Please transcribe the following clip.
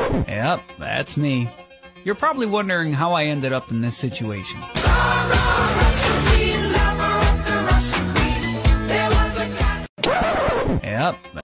Yep, that's me. You're probably wondering how I ended up in this situation. Yep.